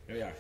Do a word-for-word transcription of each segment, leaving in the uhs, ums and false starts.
Here we are.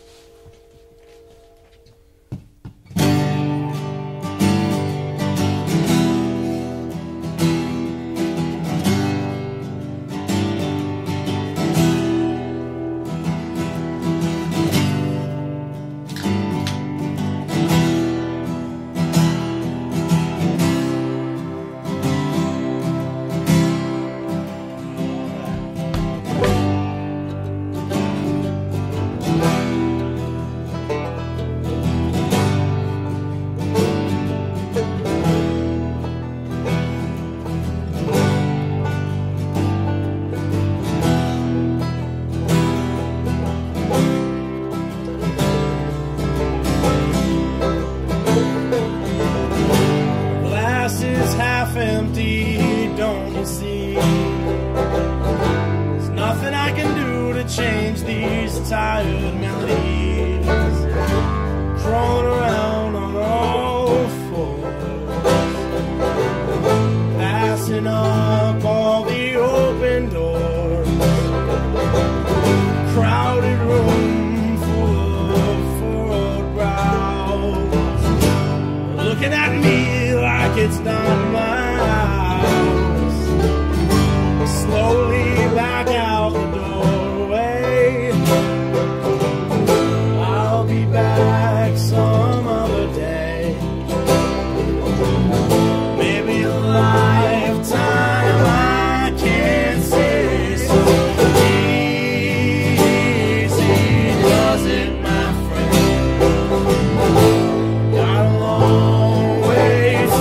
Empty, don't you see? There's nothing I can do to change these tired melodies, crawling around on all fours, passing up all the open doors, crowded room full of furrowed brows, looking at me like it's not my house. Slowly back out the doorway. I'll be back some other day. Maybe a lifetime, I can't say. So easy does it, my friend. Got a long way to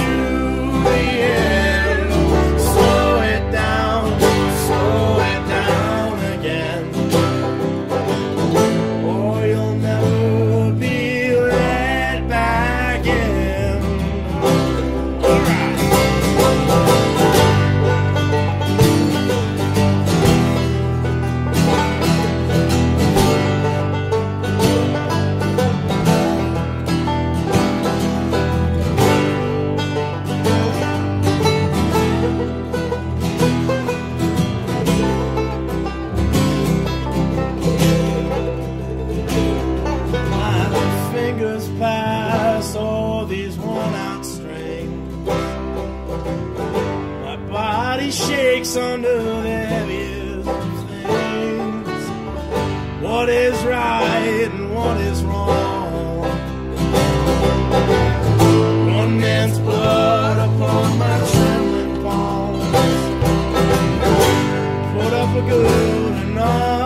pass all these worn out strings. My body shakes under the heaviest of things. What is right and what is wrong? One man's blood upon my trembling palms. Put up a good and all